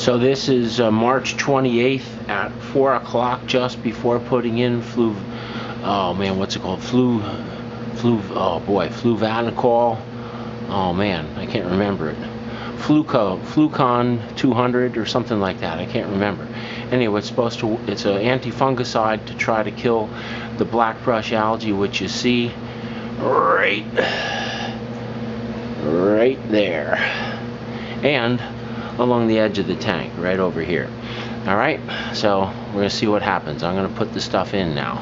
So this is March 28th at 4 o'clock, just before putting in fluvanicol. Oh man, I can't remember it. Flucon 200 or something like that. I can't remember. Anyway, it's an anti-fungicide to try to kill the black brush algae, which you see right there, and along the edge of the tank right over here. Alright, so we're going to see what happens. I'm going to put the stuff in now.